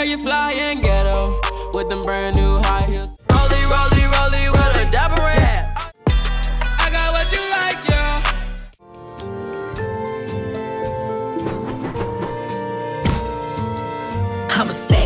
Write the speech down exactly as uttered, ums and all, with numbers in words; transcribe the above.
you fly and ghetto with them brand new high heels. Rolly, rolly, rolly with a dapper ranch. I got what you like, yeah. I'm a